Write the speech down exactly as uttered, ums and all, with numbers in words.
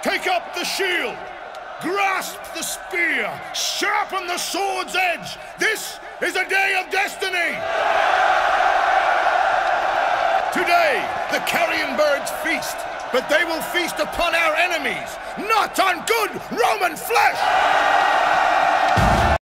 Take up the shield. Grasp the spear. Sharpen the sword's edge. This is a day of destiny. Today, the carrion birds feast, but they will feast upon our enemies, not on good Roman flesh.